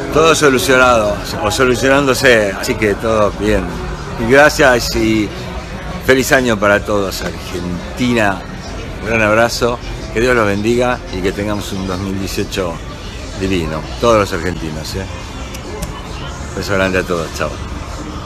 Todo solucionado o solucionándose, así que todo bien. Y gracias y feliz año para todos, Argentina. Un gran abrazo, que Dios los bendiga y que tengamos un 2018 divino, todos los argentinos. Beso grande a todos, chao.